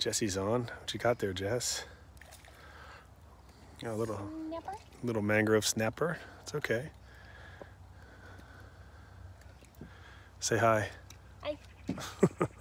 Jessie's on. What you got there, Jess? A little mangrove snapper. It's okay. Say hi. Hi.